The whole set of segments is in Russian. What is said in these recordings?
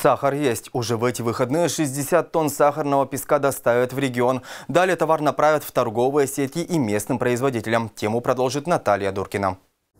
Сахар есть. Уже в эти выходные 60 тонн сахарного песка доставят в регион. Далее товар направят в торговые сети и местным производителям. Тему продолжит Наталья Дуркина.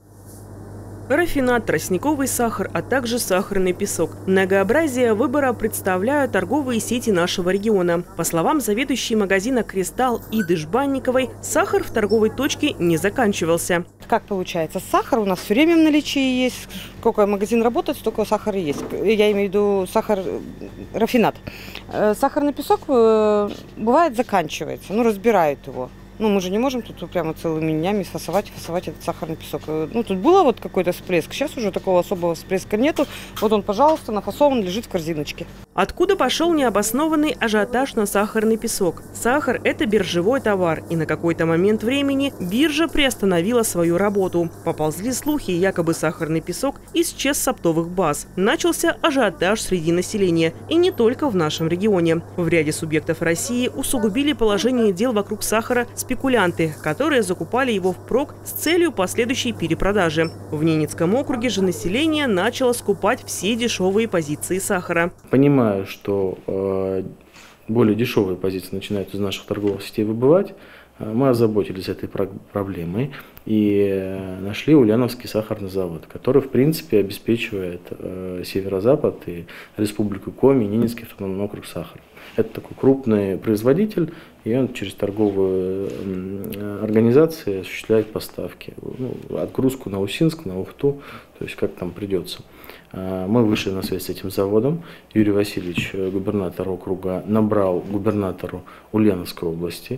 Рафинад, тростниковый сахар, а также сахарный песок. Многообразие выбора представляют торговые сети нашего региона. По словам заведующей магазина «Кристалл» Иды Жбанниковой, сахар в торговой точке не заканчивался. Как получается? Сахар у нас все время в наличии есть. Сколько магазин работает, столько сахара есть. Я имею в виду сахар, рафинад. Сахарный песок бывает заканчивается, разбирают его. Мы же не можем тут прямо целыми днями фасовать этот сахарный песок. Тут было вот какой-то всплеск, сейчас уже такого особого всплеска нету. Вот он, пожалуйста, нафасован, лежит в корзиночке. Откуда пошел необоснованный ажиотаж на сахарный песок? Сахар – это биржевой товар, и на какой-то момент времени биржа приостановила свою работу. Поползли слухи, якобы сахарный песок исчез с оптовых баз. Начался ажиотаж среди населения, и не только в нашем регионе. В ряде субъектов России усугубили положение дел вокруг сахара спекулянты, которые закупали его впрок с целью последующей перепродажи. В Ненецком округе же население начало скупать все дешевые позиции сахара. Понимаю, что более дешевые позиции начинают из наших торговых сетей выбывать. Мы озаботились этой проблемой и нашли Ульяновский сахарный завод, который, в принципе, обеспечивает Северо-Запад и Республику Коми, Ненецкий автономный округ сахаром. Это такой крупный производитель, и он через торговые организации осуществляет поставки. Отгрузку на Усинск, на Ухту, то есть как там придется. Мы вышли на связь с этим заводом. Юрий Васильевич, губернатор округа, набрал губернатору Ульяновской области.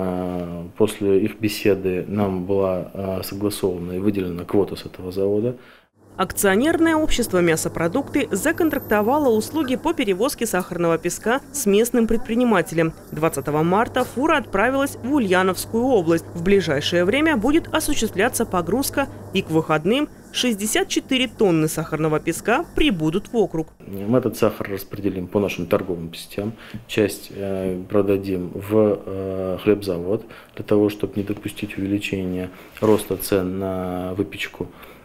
После их беседы нам была согласована и выделена квота с этого завода. Акционерное общество «Мясопродукты» законтрактовало услуги по перевозке сахарного песка с местным предпринимателем. 20 марта фура отправилась в Ульяновскую область. В ближайшее время будет осуществляться погрузка, и к выходным 64 тонны сахарного песка прибудут в округ. Мы этот сахар распределим по нашим торговым сетям. Часть продадим в хлебзавод для того, чтобы не допустить увеличения роста цен на выпечку.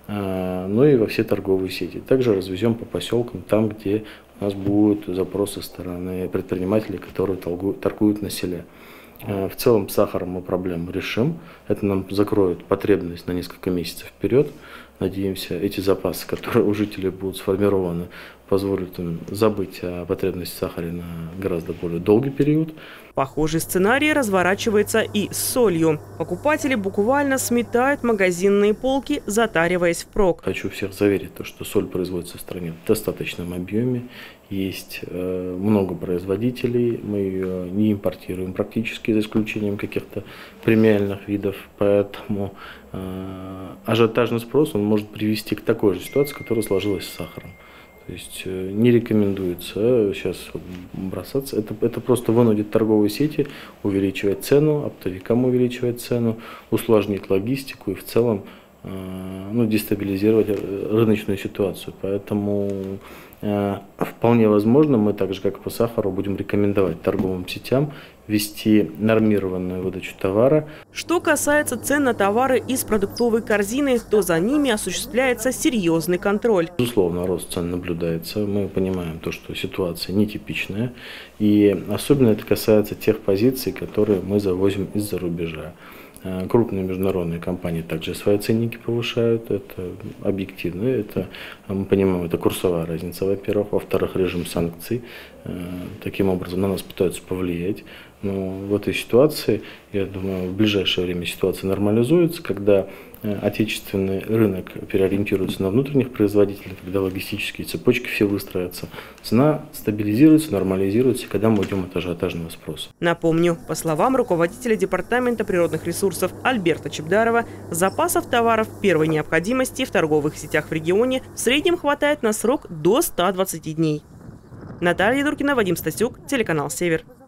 И во все торговые сети. Также развезем по поселкам, там, где у нас будут запросы со стороны предпринимателей, которые торгуют на селе. В целом с сахаром мы проблему решим. Это нам закроет потребность на несколько месяцев вперед. Надеемся, эти запасы, которые у жителей будут сформированы, позволят им забыть о потребности в сахаре на гораздо более долгий период. Похожий сценарий разворачивается и с солью. Покупатели буквально сметают магазинные полки, затариваясь впрок. Хочу всех заверить, что соль производится в стране в достаточном объеме. Есть много производителей, мы ее не импортируем практически, за исключением каких-то премиальных видов. Поэтому ажиотажный спрос он может привести к такой же ситуации, которая сложилась с сахаром. То есть не рекомендуется сейчас бросаться. Это просто вынудит торговые сети увеличивать цену, оптовикам увеличивать цену, усложнить логистику и в целом дестабилизировать рыночную ситуацию. Поэтому вполне возможно, мы так же, как и по сахару, будем рекомендовать торговым сетям вести нормированную выдачу товара. Что касается цен на товары из продуктовой корзины, то за ними осуществляется серьезный контроль. Безусловно, рост цен наблюдается. Мы понимаем, что ситуация нетипичная. И особенно это касается тех позиций, которые мы завозим из-за рубежа. Крупные международные компании также свои ценники повышают, это объективно, это, мы понимаем, это курсовая разница, во-первых, во-вторых, режим санкций, таким образом на нас пытаются повлиять. Но в этой ситуации, я думаю, в ближайшее время ситуация нормализуется, когда отечественный рынок переориентируется на внутренних производителей, когда логистические цепочки все выстроятся, цена стабилизируется, нормализируется, когда мы уйдем от ажиотажного спроса. Напомню, по словам руководителя Департамента природных ресурсов Альберта Чебдарова, запасов товаров первой необходимости в торговых сетях в регионе в среднем хватает на срок до 120 дней. Наталья Дуркина, Вадим Стасюк, телеканал «Север».